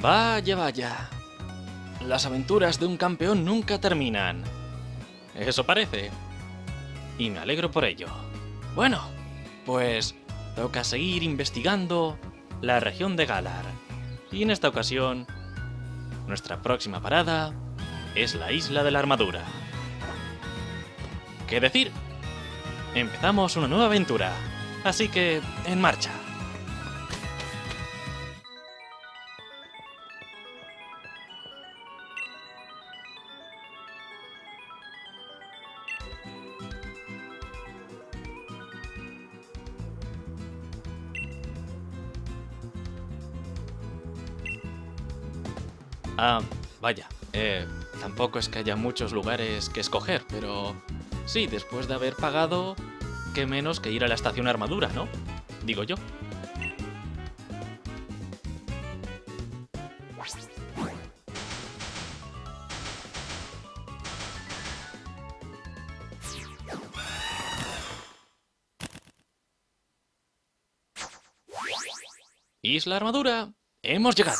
Vaya, vaya. Las aventuras de un campeón nunca terminan. Eso parece. Y me alegro por ello. Bueno, pues toca seguir investigando la región de Galar. Y en esta ocasión, nuestra próxima parada es la Isla de la Armadura. ¿Qué decir? Empezamos una nueva aventura. Así que, en marcha. Vaya, tampoco es que haya muchos lugares que escoger, pero sí, después de haber pagado, qué menos que ir a la estación Armadura, ¿no? Digo yo. Isla Armadura, hemos llegado.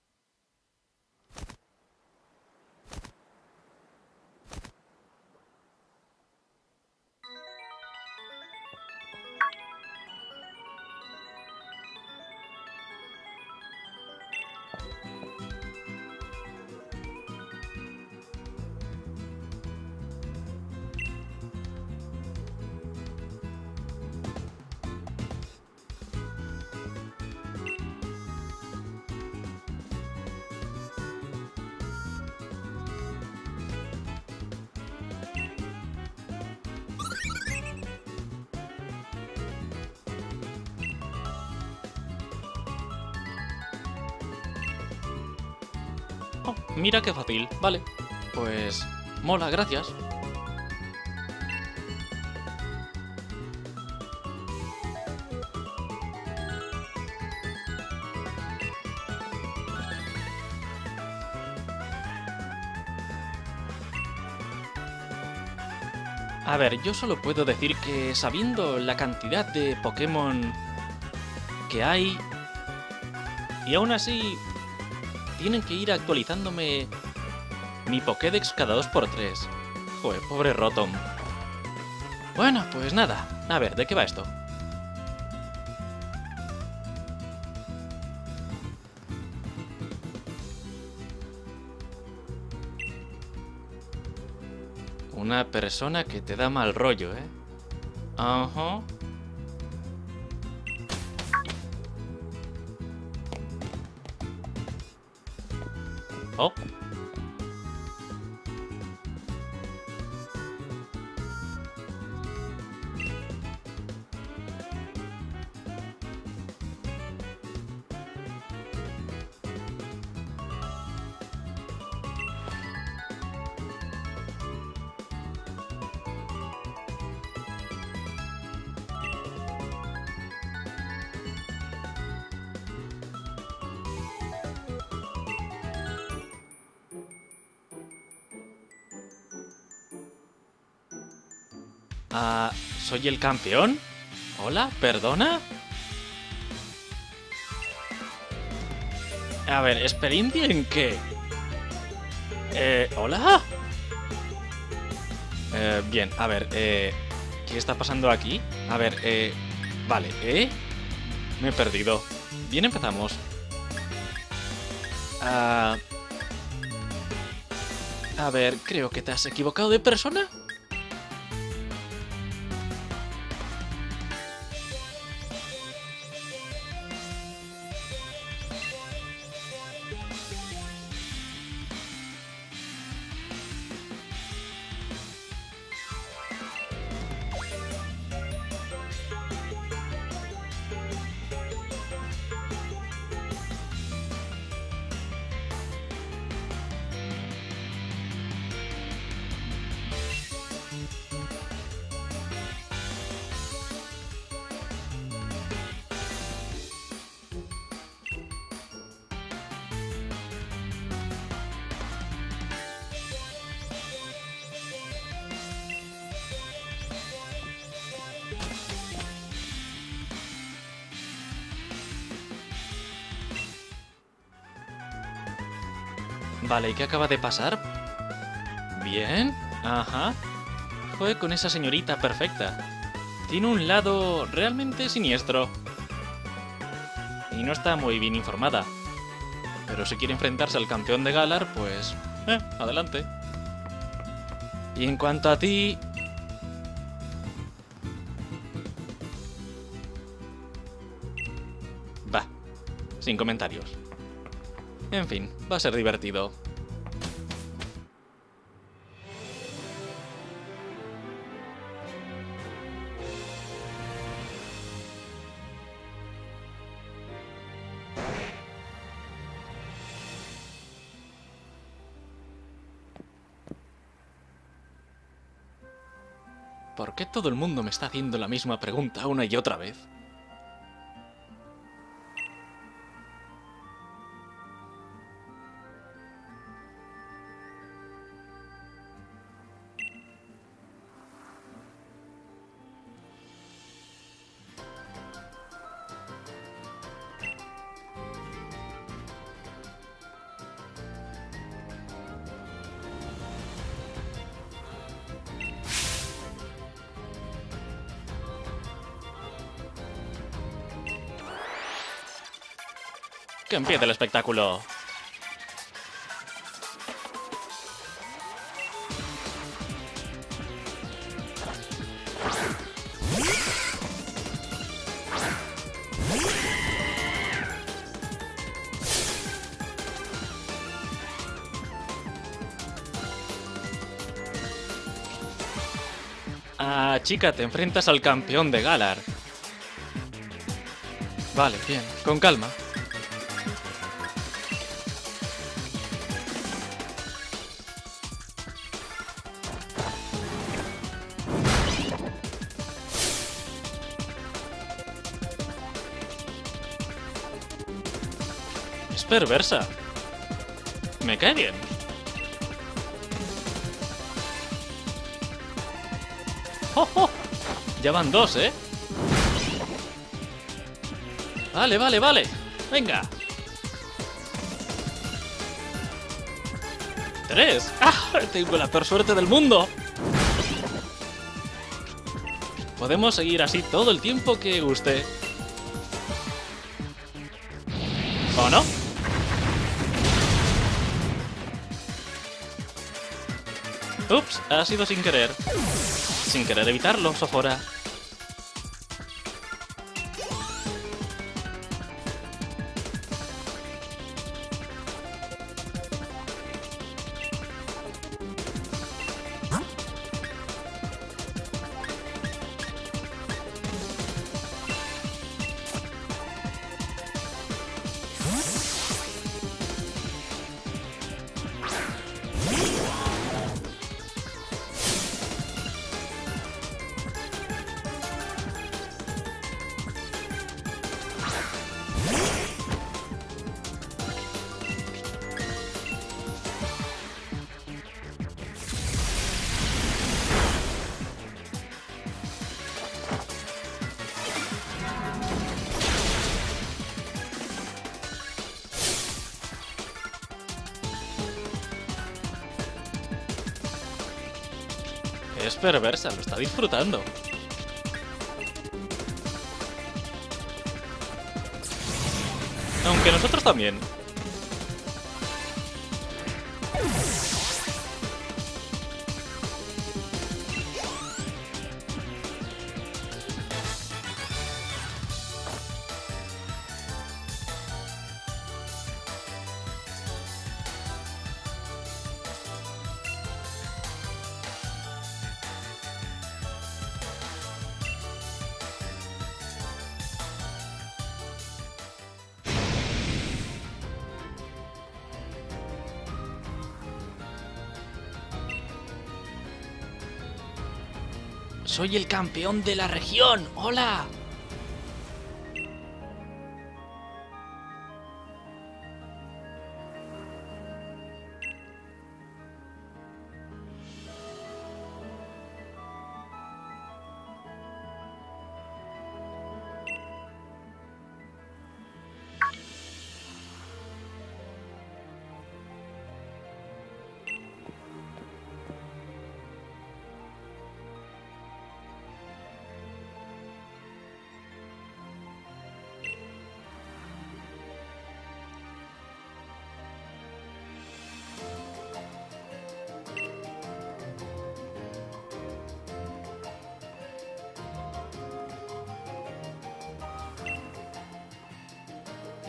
Oh, mira qué fácil. Vale. Pues mola, gracias. A ver, yo solo puedo decir que sabiendo la cantidad de Pokémon que hay, y aún así tienen que ir actualizándome mi Pokédex cada 2×3. Joder, pobre Rotom. Bueno, pues nada. A ver, ¿de qué va esto? Una persona que te da mal rollo, ¿eh? Ajá. Oh. ¿Soy el campeón? ¿Hola? ¿Perdona? A ver, ¿experiencia en qué? ¿Hola? Bien, a ver, ¿qué está pasando aquí? A ver, vale, me he perdido. Bien, empezamos. A ver, creo que te has equivocado de persona. Vale, ¿y qué acaba de pasar? Bien, ajá. Fue con esa señorita perfecta. Tiene un lado realmente siniestro. Y no está muy bien informada. Pero si quiere enfrentarse al campeón de Galar, pues... adelante. Y en cuanto a ti... Va, sin comentarios. En fin, va a ser divertido. ¿Por qué todo el mundo me está haciendo la misma pregunta una y otra vez? ¡Que empiece el espectáculo! Ah, chica, te enfrentas al campeón de Galar. Vale, bien, con calma. Es perversa. Me cae bien. ¡Oh, oh! Ya van dos, ¿eh? Vale, vale, vale. Venga. 3. ¡Ah! Tengo la peor suerte del mundo. Podemos seguir así todo el tiempo que guste. ¿O no? Ups, ha sido sin querer. Sin querer evitarlo, Sofora. Es perversa, lo está disfrutando. Aunque nosotros también. Soy el campeón de la región. ¡Hola!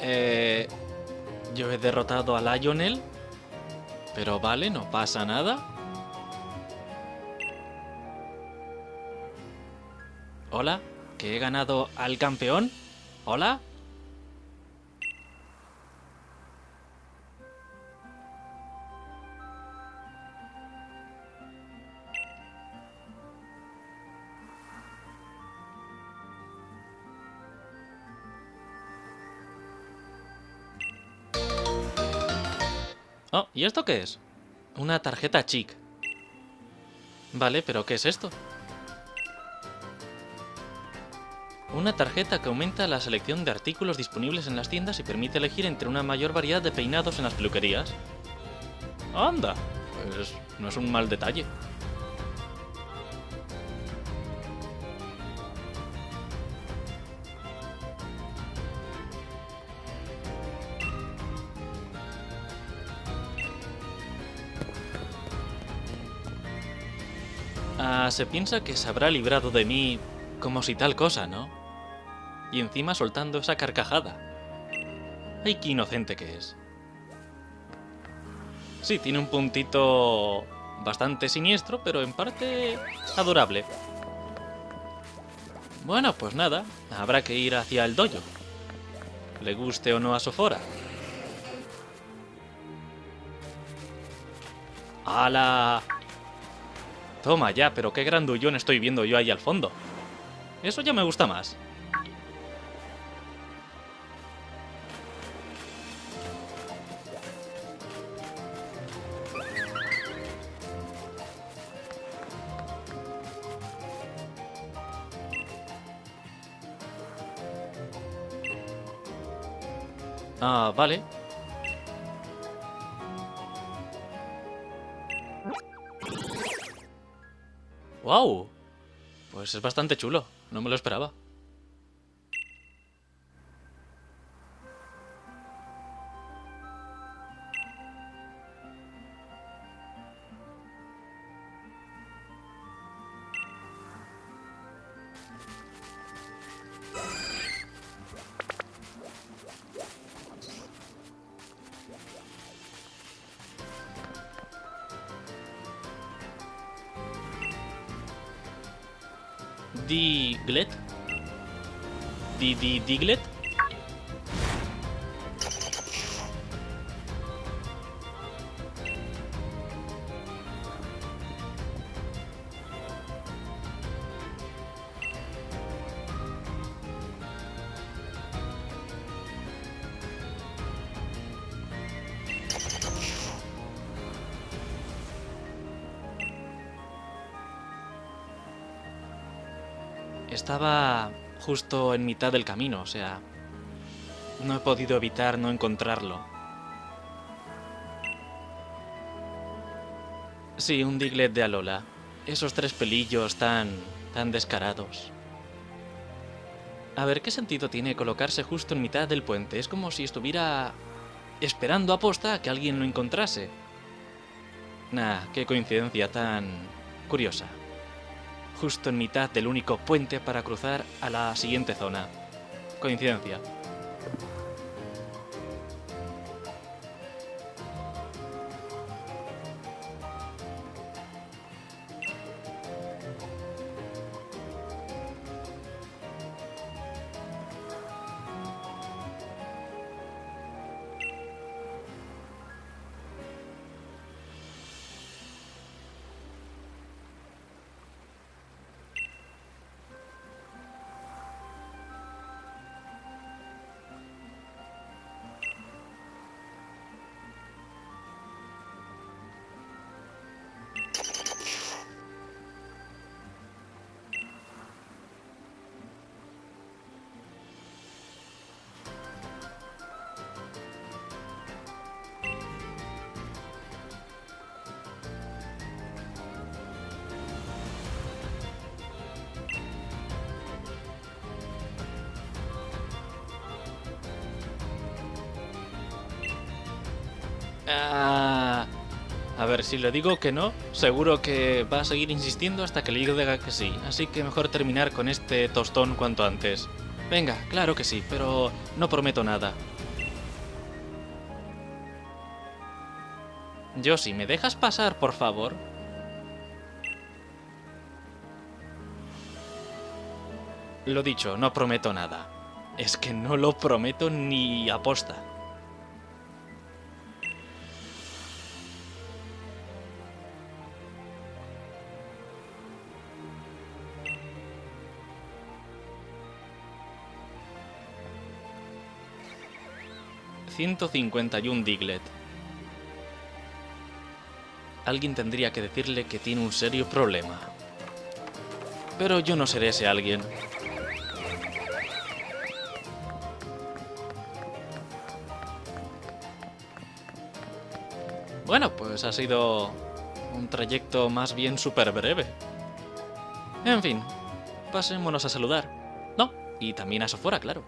Yo he derrotado a Lionel, pero vale, no pasa nada. Hola, que he ganado al campeón. Hola. Oh, ¿y esto qué es? Una tarjeta chic. Vale, pero ¿qué es esto? Una tarjeta que aumenta la selección de artículos disponibles en las tiendas y permite elegir entre una mayor variedad de peinados en las peluquerías. ¡Anda! Pues no es un mal detalle. Se piensa que se habrá librado de mí como si tal cosa, ¿no? Y encima soltando esa carcajada. ¡Ay, qué inocente que es! Sí, tiene un puntito bastante siniestro, pero en parte adorable. Bueno, pues nada, habrá que ir hacia el dojo. Le guste o no a Sofora. ¡Hala! Toma ya, pero qué grandullón estoy viendo yo ahí al fondo. Eso ya me gusta más. Ah, vale. ¡Wow! Pues es bastante chulo, no me lo esperaba. Diglett. Diglett. Estaba justo en mitad del camino, o sea, no he podido evitar no encontrarlo. Sí, un Diglett de Alola. Esos tres pelillos tan descarados. A ver, ¿qué sentido tiene colocarse justo en mitad del puente? Es como si estuviera esperando aposta a que alguien lo encontrase. Nah, qué coincidencia tan curiosa. Justo en mitad del único puente para cruzar a la siguiente zona. Coincidencia. A ver, si le digo que no, seguro que va a seguir insistiendo hasta que le diga que sí. Así que mejor terminar con este tostón cuanto antes. Venga, claro que sí, pero no prometo nada. Yoshi, ¿me dejas pasar, por favor? Lo dicho, no prometo nada. Es que no lo prometo ni aposta. $151 Diglett. Alguien tendría que decirle que tiene un serio problema. Pero yo no seré ese alguien. Bueno, pues ha sido un trayecto más bien súper breve. En fin, pasémonos a saludar. No, y también a Sofora, claro.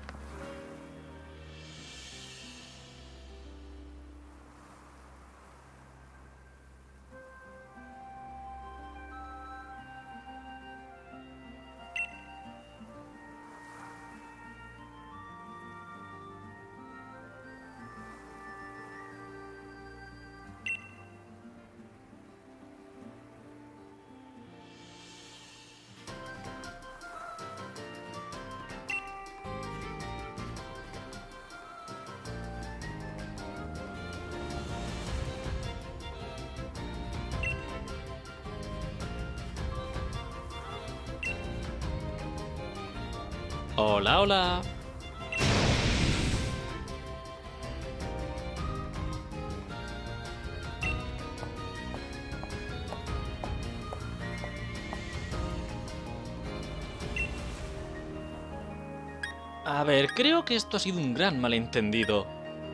Hola, hola. A ver, creo que esto ha sido un gran malentendido.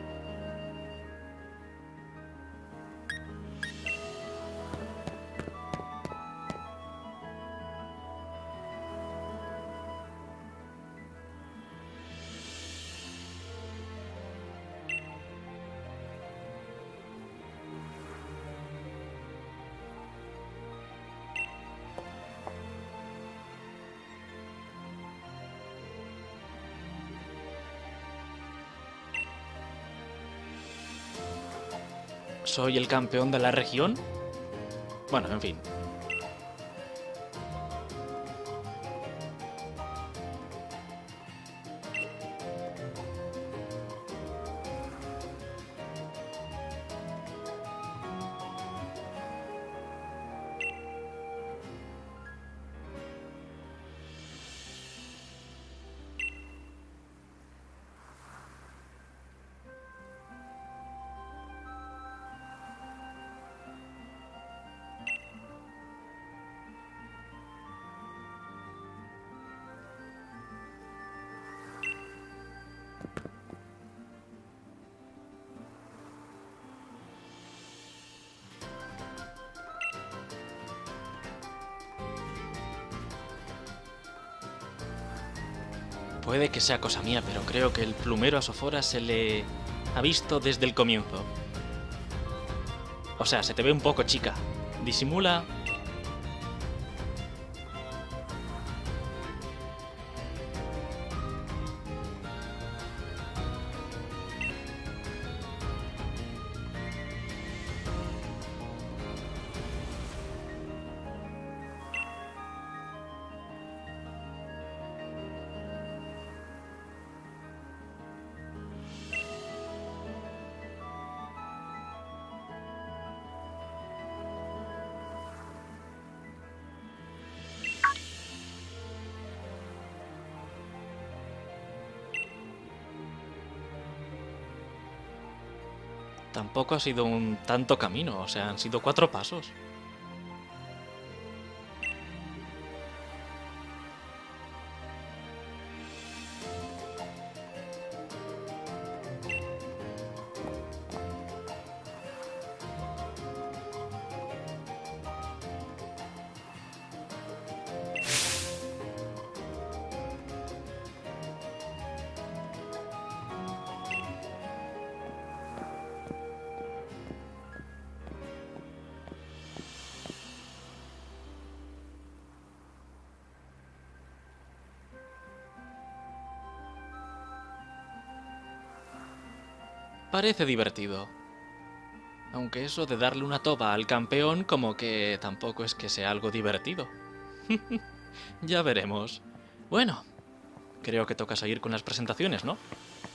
¿Soy el campeón de la región? Bueno, en fin. Puede que sea cosa mía, pero creo que el plumero a Sofora se le ha visto desde el comienzo. O sea, se te ve un poco chica. Disimula. Tampoco ha sido un tanto camino, o sea, han sido 4 pasos. Parece divertido. Aunque eso de darle una toba al campeón como que tampoco es que sea algo divertido. Ya veremos. Bueno, creo que toca seguir con las presentaciones, ¿no?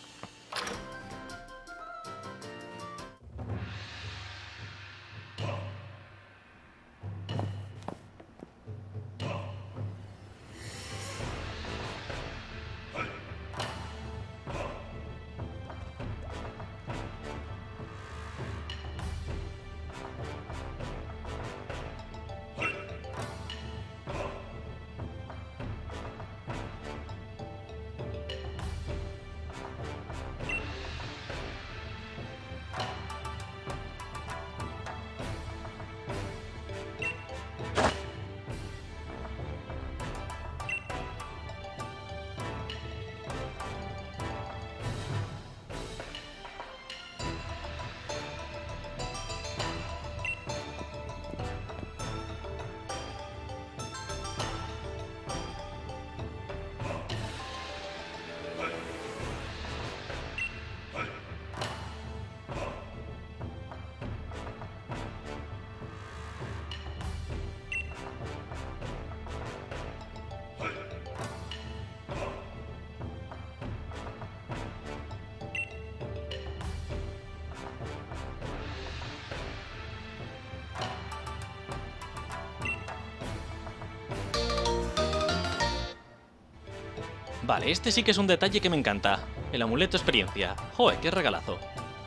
Vale, este sí que es un detalle que me encanta. El amuleto experiencia. ¡Joder, qué regalazo!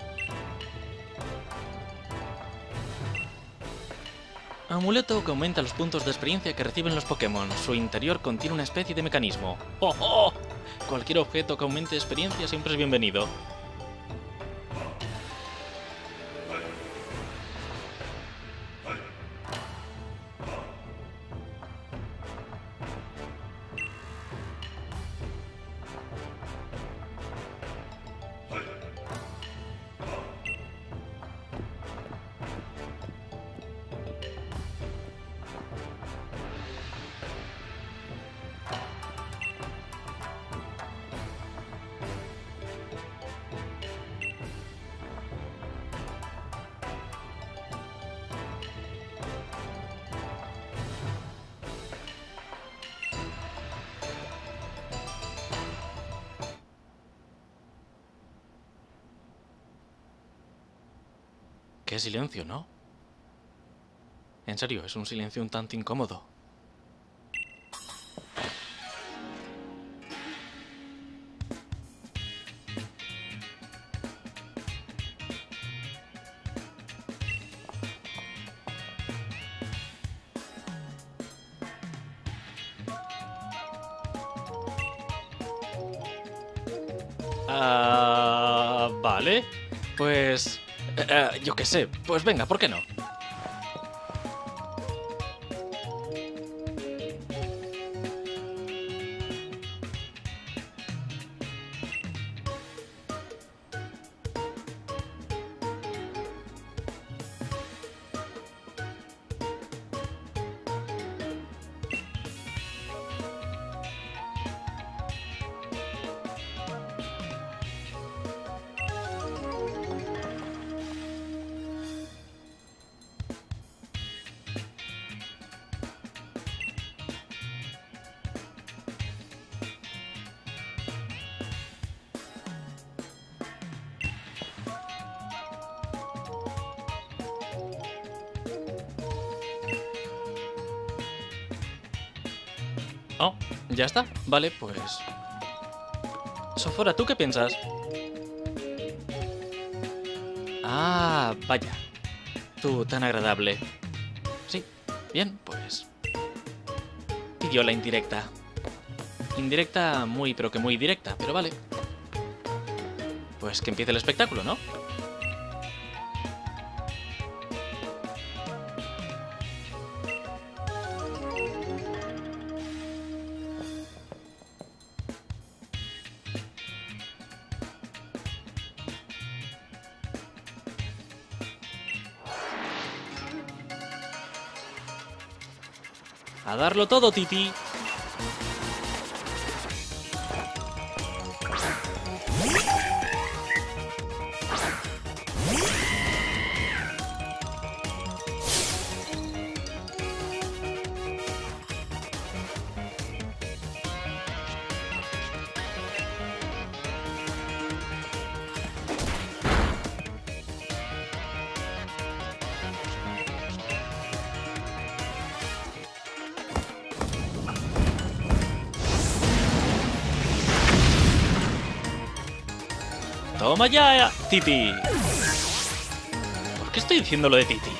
Amuleto que aumenta los puntos de experiencia que reciben los Pokémon. Su interior contiene una especie de mecanismo. ¡Oh, oh! Cualquier objeto que aumente experiencia siempre es bienvenido. ¡Qué silencio!, ¿no? En serio, es un silencio un tanto incómodo. Vale. Pues... yo qué sé. Pues venga, ¿por qué no? Oh, ¿ya está? Vale, pues... Sofora, ¿tú qué piensas? Ah, vaya. Tú, tan agradable. Sí, bien, pues... Pidió la indirecta. Indirecta muy, pero que muy directa, pero vale. Pues que empiece el espectáculo, ¿no? ¡A darlo todo, Titi! ¡Toma ya, Titi! ¿Por qué estoy diciendo lo de Titi?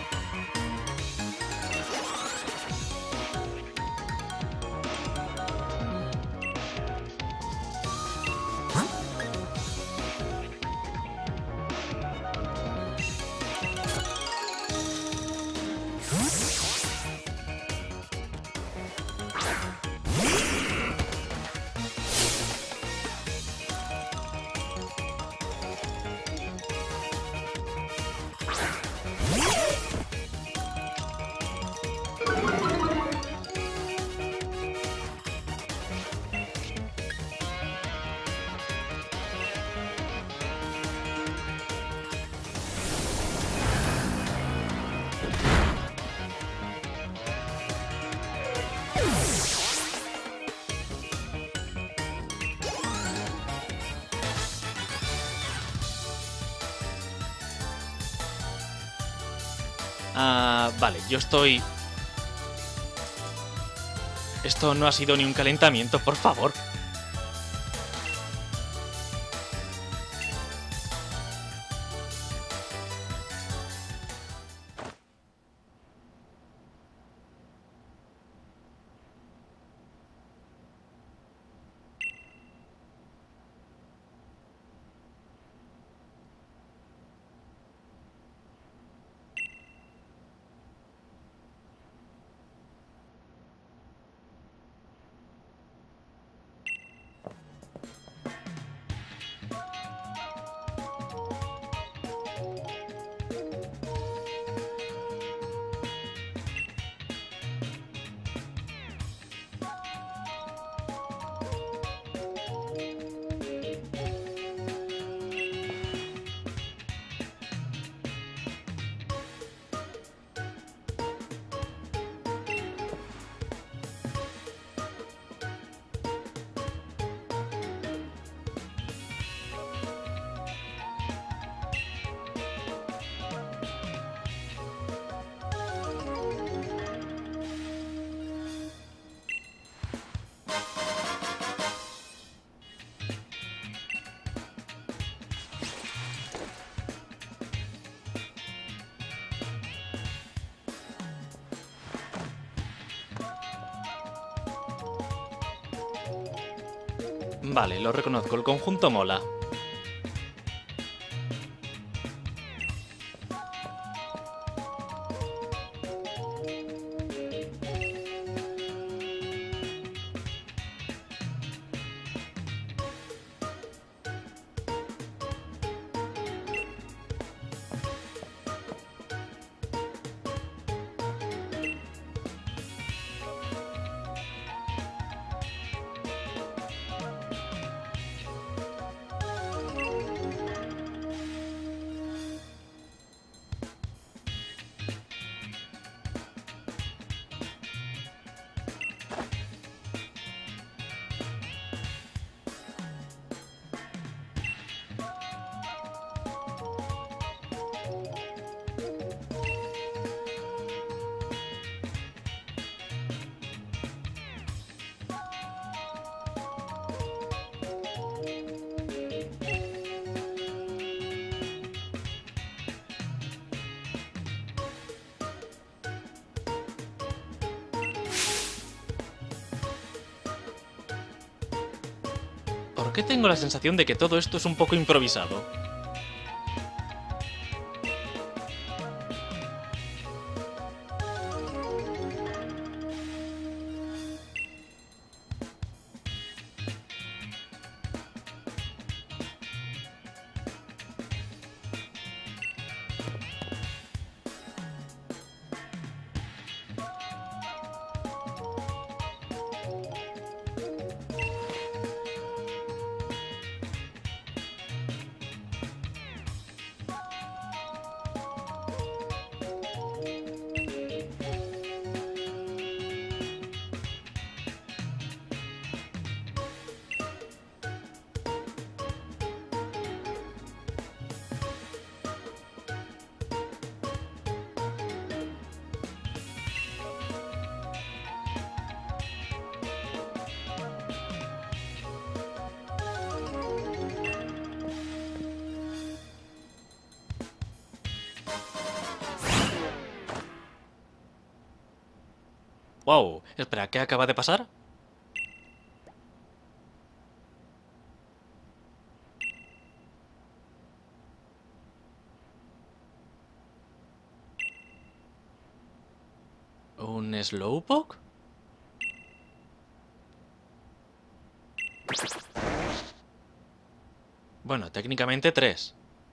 Vale, yo estoy... Esto no ha sido ni un calentamiento, por favor. Vale, lo reconozco, el conjunto mola. ¿Por qué tengo la sensación de que todo esto es un poco improvisado? Wow, espera, ¿qué acaba de pasar? ¿Un Slowpoke? Bueno, técnicamente 3.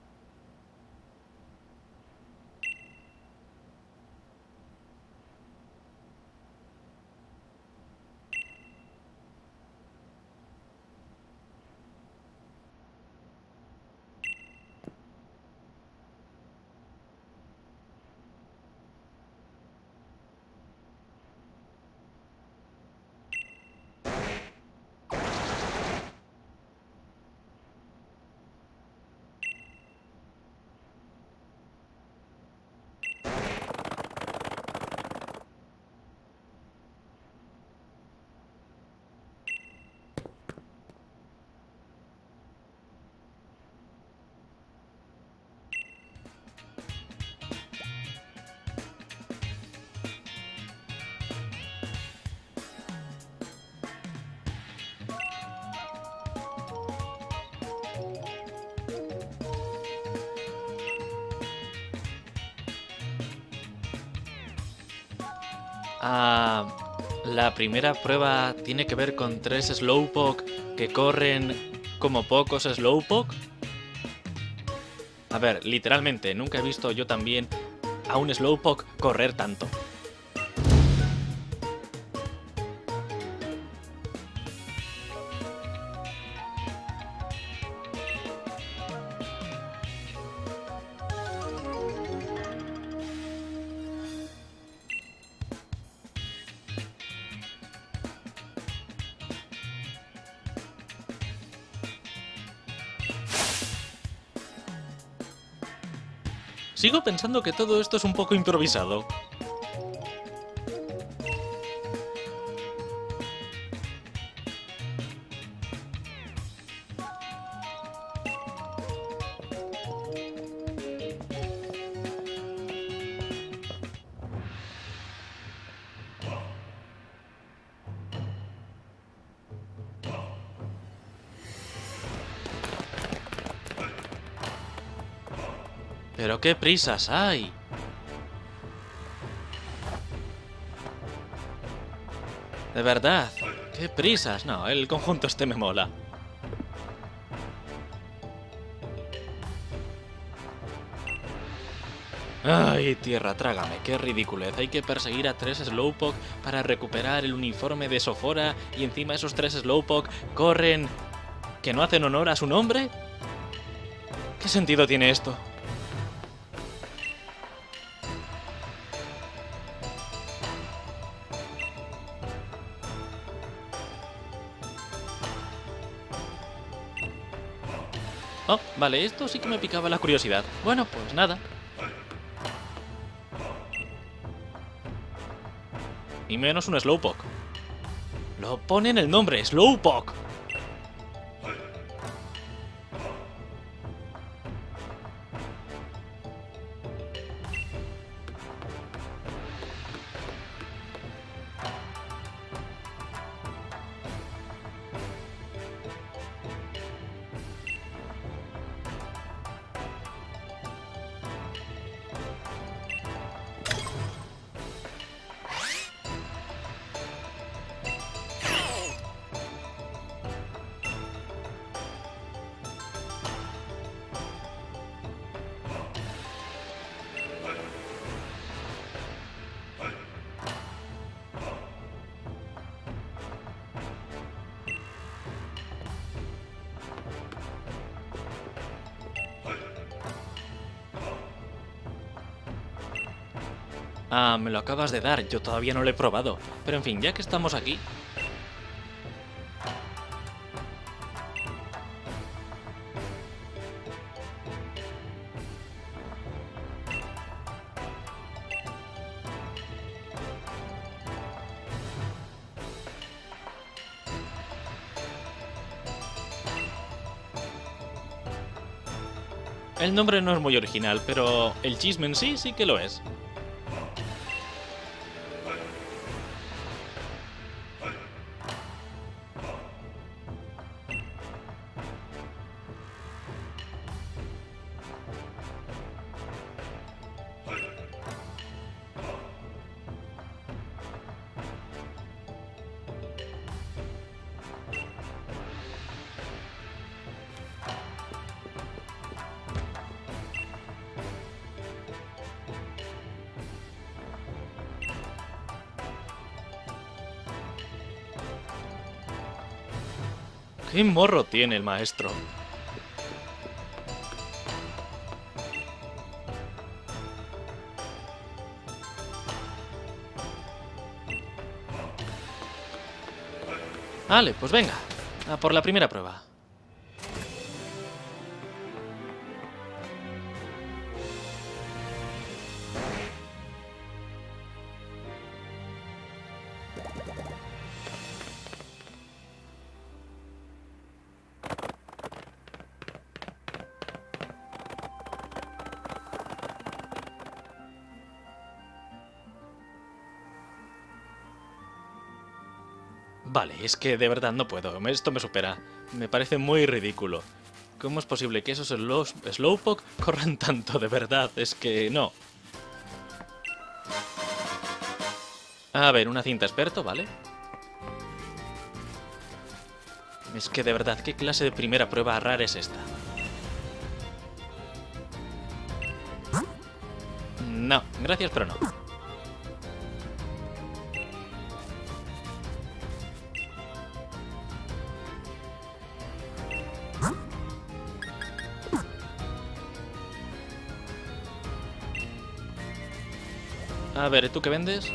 La primera prueba tiene que ver con 3 Slowpoke que corren como pocos Slowpoke. A ver, literalmente, nunca he visto yo también a un Slowpoke correr tanto. Sigo pensando que todo esto es un poco improvisado. ¿Pero qué prisas hay? De verdad, qué prisas. No, el conjunto este me mola. Ay, tierra, trágame, qué ridiculez. Hay que perseguir a 3 Slowpoke para recuperar el uniforme de Sofora y encima esos 3 Slowpoke corren... ¿Que no hacen honor a su nombre? ¿Qué sentido tiene esto? Oh, vale, esto sí que me picaba la curiosidad. Bueno, pues nada. Y menos un Slowpoke. Lo pone en el nombre, Slowpoke. Ah, me lo acabas de dar, yo todavía no lo he probado. Pero en fin, ya que estamos aquí... El nombre no es muy original, pero el chisme en sí sí que lo es. ¿Qué morro tiene el maestro? Vale, pues venga, a por la primera prueba. Vale, es que de verdad no puedo, esto me supera. Me parece muy ridículo. ¿Cómo es posible que esos Slowpoke corran tanto? De verdad, es que no. A ver, una cinta experto, ¿vale? Es que de verdad, ¿qué clase de primera prueba rara es esta? No, gracias, pero no. A ver, ¿tú qué vendes?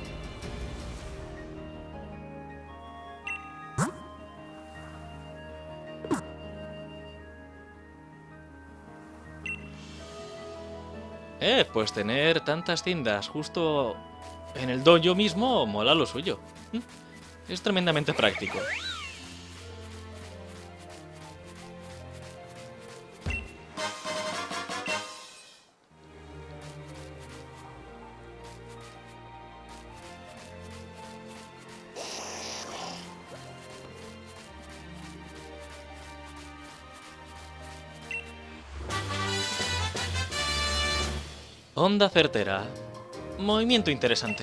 Pues tener tantas tiendas justo en el dojo mismo mola lo suyo. Es tremendamente práctico. Onda certera. Movimiento interesante.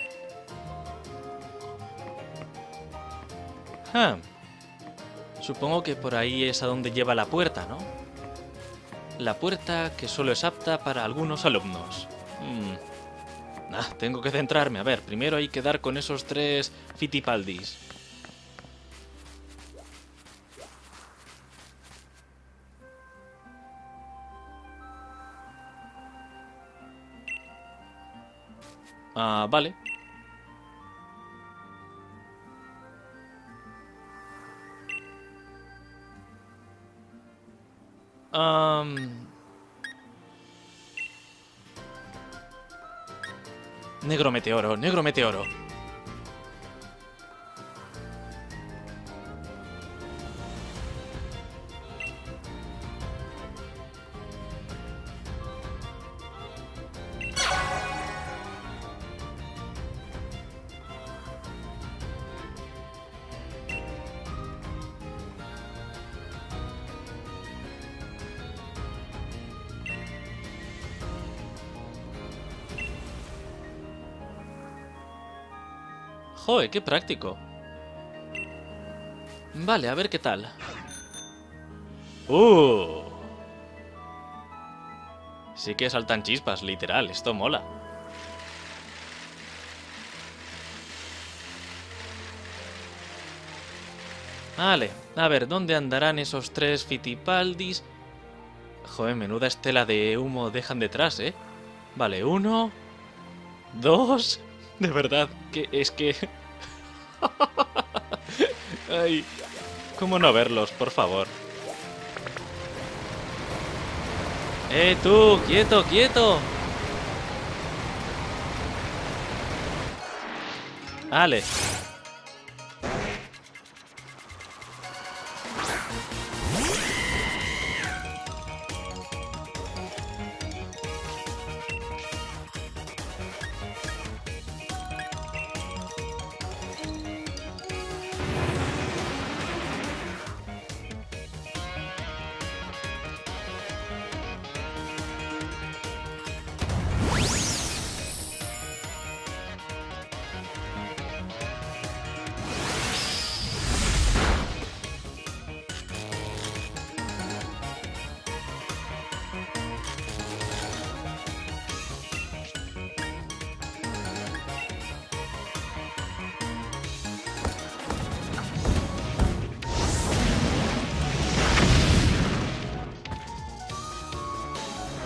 Supongo que por ahí es a donde lleva la puerta, ¿no? La puerta que solo es apta para algunos alumnos. Tengo que centrarme. A ver, primero hay que dar con esos 3 Fittipaldis. Vale. Negro meteoro, negro meteoro. ¡Joder, qué práctico! Vale, a ver qué tal. Sí que saltan chispas, literal, esto mola. Vale, a ver, ¿dónde andarán esos 3 Fittipaldis? Joder, menuda estela de humo dejan detrás, ¿eh? Vale, 1, 2... De verdad, que es que... Ay, ¿cómo no verlos, por favor? Tú! ¡Quieto, quieto! Vale.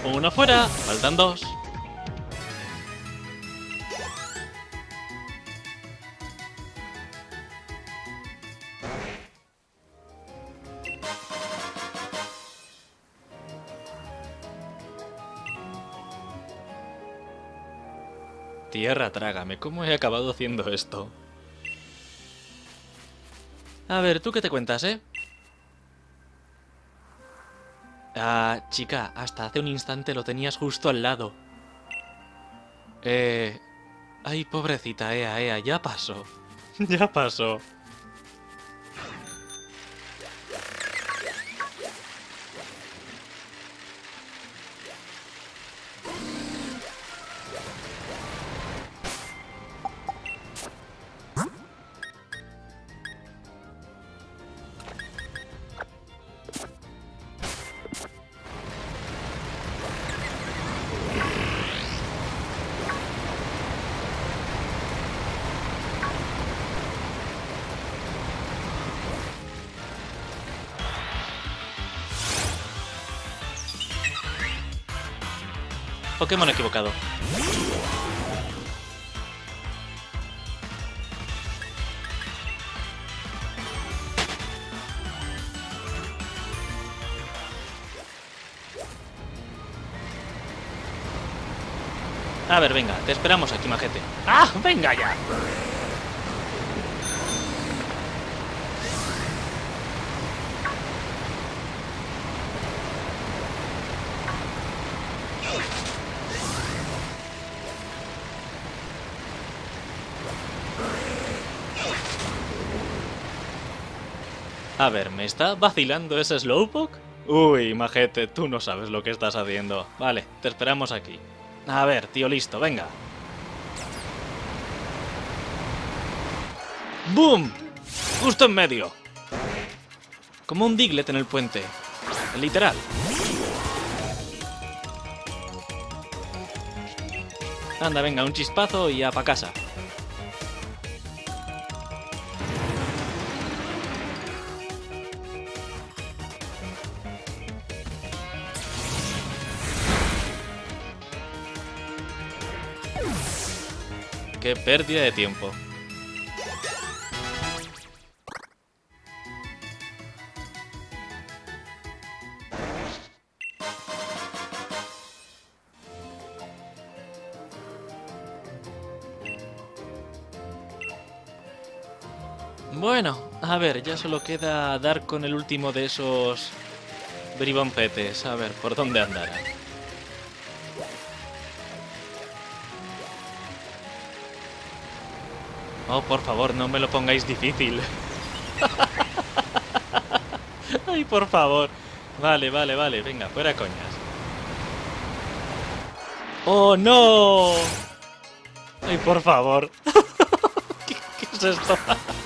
Uno fuera, faltan dos. Tierra, trágame, ¿cómo he acabado haciendo esto? A ver, ¿tú qué te cuentas, eh? Ah, chica, hasta hace un instante lo tenías justo al lado. Ay, pobrecita, Ea, ya pasó. Ya pasó. Pokémon equivocado. A ver, venga, te esperamos aquí, majete. ¡Ah, venga ya! A ver, ¿me está vacilando ese Slowpoke? Uy, majete, tú no sabes lo que estás haciendo. Vale, te esperamos aquí. A ver, tío, listo, venga. ¡Boom! Justo en medio. Como un Diglett en el puente. Literal. Anda, venga, un chispazo y a pa' casa. Qué pérdida de tiempo. Bueno, a ver, ya solo queda dar con el último de esos bribompetes. A ver, ¿por dónde andará? Oh, por favor, no me lo pongáis difícil. Ay, por favor. Vale, venga, fuera coñas. ¡Oh, no! Ay, por favor. ¿Qué es esto?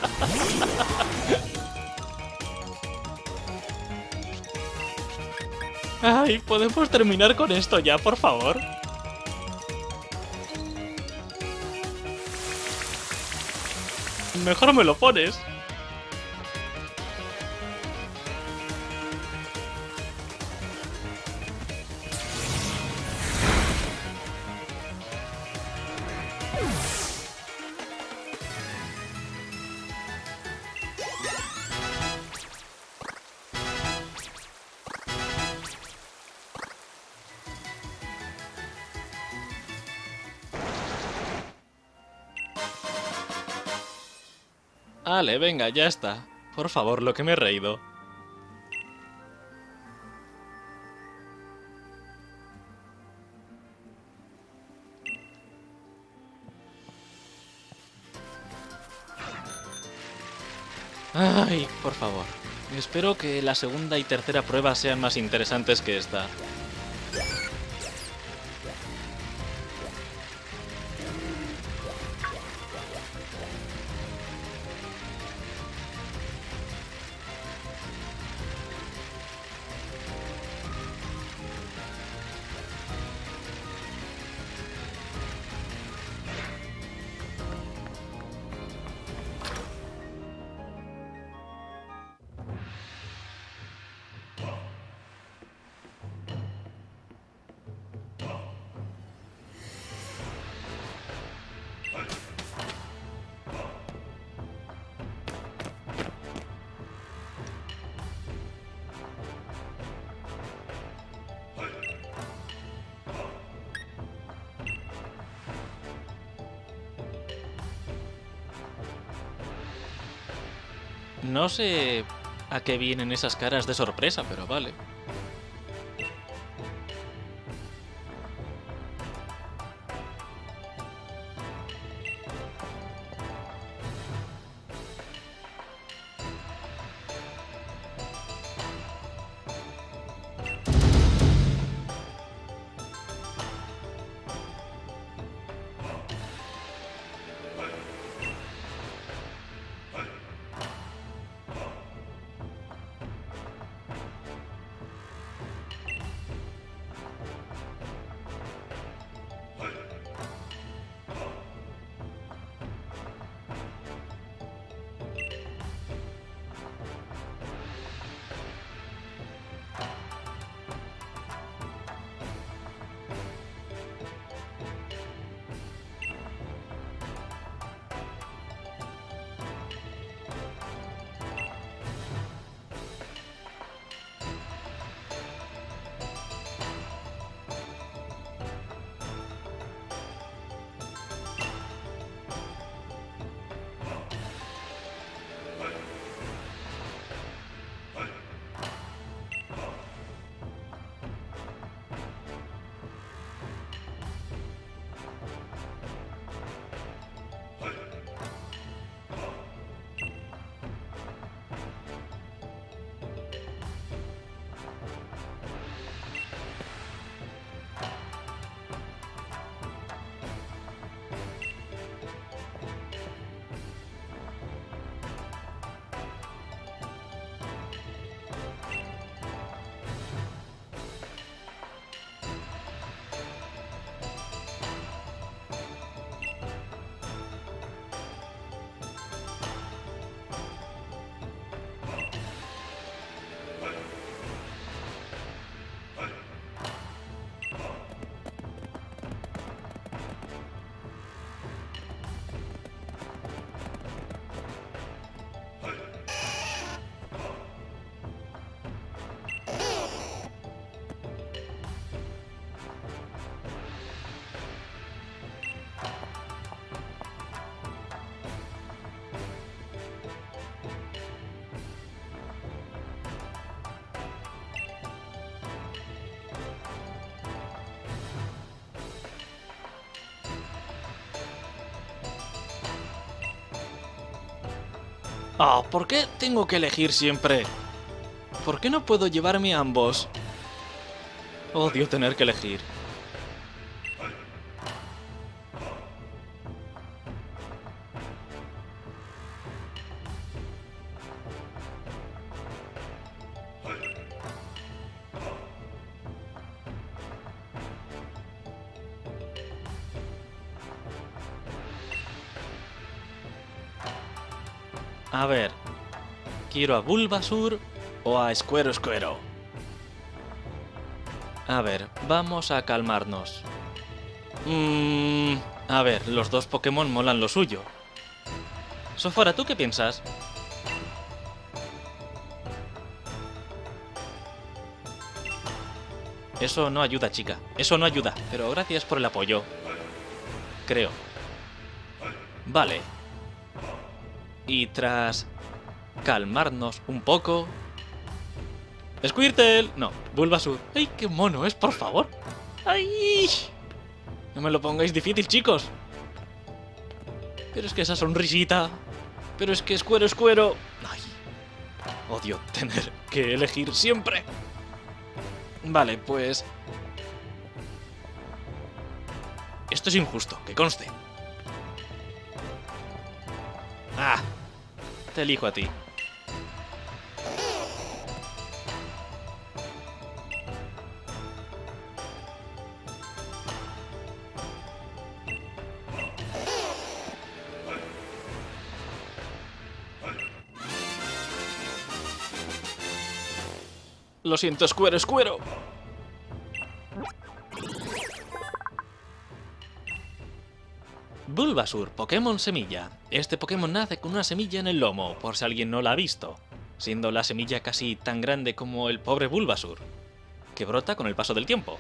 Ay, ¿podemos terminar con esto ya, por favor? Mejor me lo pones. Vale, venga, ya está. Por favor, lo que me he reído. Ay, por favor. Espero que la segunda y tercera prueba sean más interesantes que esta. No sé a qué vienen esas caras de sorpresa, pero vale. Ah, ¿por qué tengo que elegir siempre? ¿Por qué no puedo llevarme a ambos? Odio tener que elegir. A ver, ¿quiero a Bulbasur o a Squero Squero? A ver, vamos a calmarnos. A ver, los dos Pokémon molan lo suyo. Sofora, ¿tú qué piensas? Eso no ayuda, chica. Eso no ayuda, pero gracias por el apoyo. Creo. Vale. Y tras calmarnos un poco... ¡Squirtle! No, Bulbasur. ¡Ay, qué mono es, por favor! ¡Ay! No me lo pongáis difícil, chicos. Pero es que esa sonrisita... Pero es que Squero Squero... ¡Ay! Odio tener que elegir siempre. Vale, pues... Esto es injusto, que conste. ¡Ah! Te elijo a ti. Lo siento, Squero Squero. Bulbasur, Pokémon Semilla. Este Pokémon nace con una semilla en el lomo, por si alguien no la ha visto, siendo la semilla casi tan grande como el pobre Bulbasur, que brota con el paso del tiempo.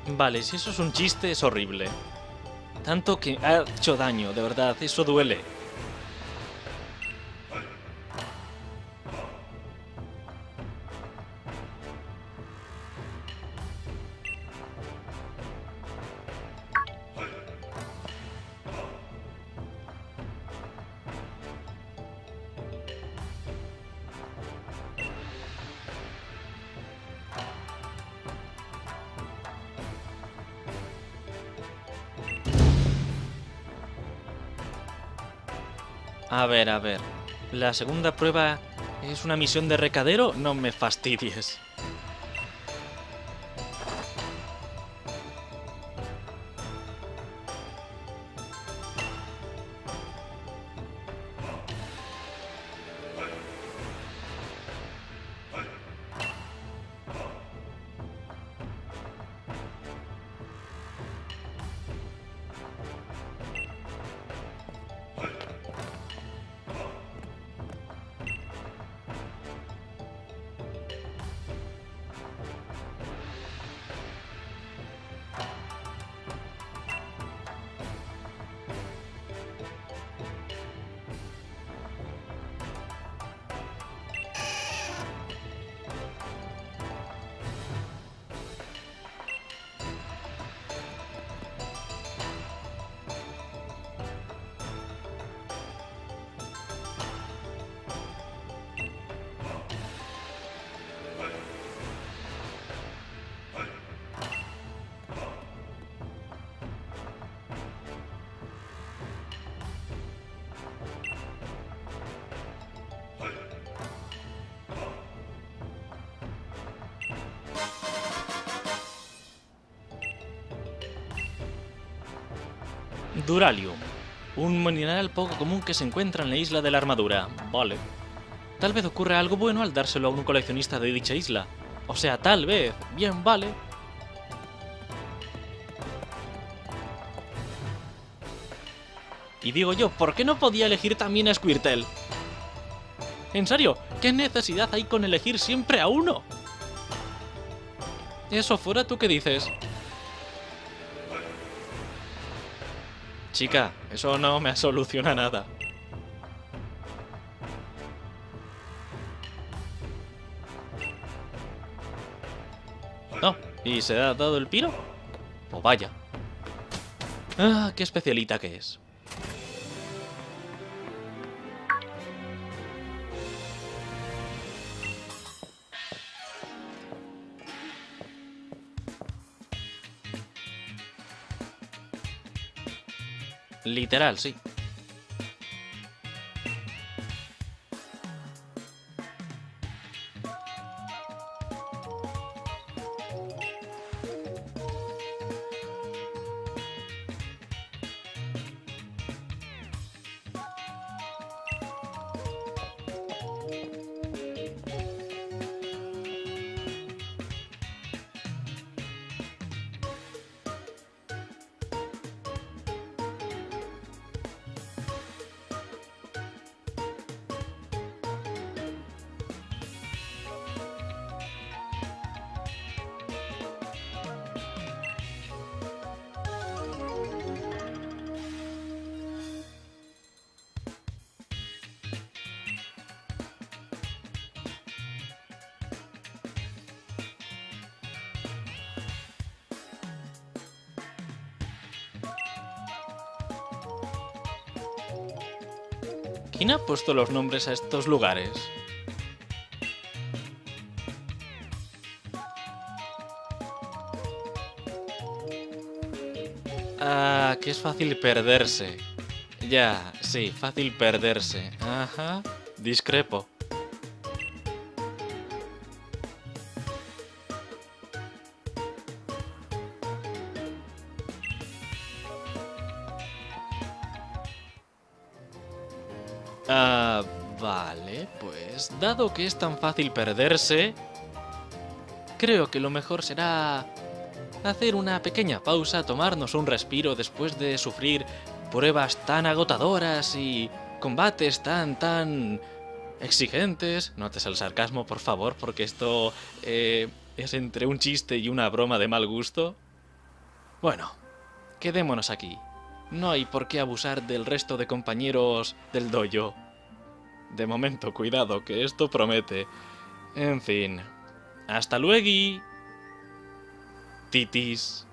Vale, si eso es un chiste, es horrible. Tanto que ha hecho daño, de verdad, eso duele. A ver. La segunda prueba es una misión de recadero, no me fastidies. Duralium, un mineral poco común que se encuentra en la isla de la armadura. Vale. Tal vez ocurra algo bueno al dárselo a un coleccionista de dicha isla. O sea, tal vez. Bien, vale. Y digo yo, ¿por qué no podía elegir también a Squirtle? En serio, ¿qué necesidad hay con elegir siempre a uno? Eso fuera, ¿tú qué dices? Chica, eso no me soluciona nada. No, ¿y se ha dado el piro? Pues vaya. Ah, qué especialita que es. Literal, sí. ¿Quién ha puesto los nombres a estos lugares? Ah, que es fácil perderse. Ya, sí, fácil perderse. Ajá, discrepo. Ah, vale, pues dado que es tan fácil perderse, creo que lo mejor será hacer una pequeña pausa, tomarnos un respiro después de sufrir pruebas tan agotadoras y combates tan exigentes. No notes el sarcasmo, por favor, porque esto es entre un chiste y una broma de mal gusto. Bueno, quedémonos aquí. No hay por qué abusar del resto de compañeros del dojo. De momento, cuidado, que esto promete. En fin. ¡Hasta luego! Titis.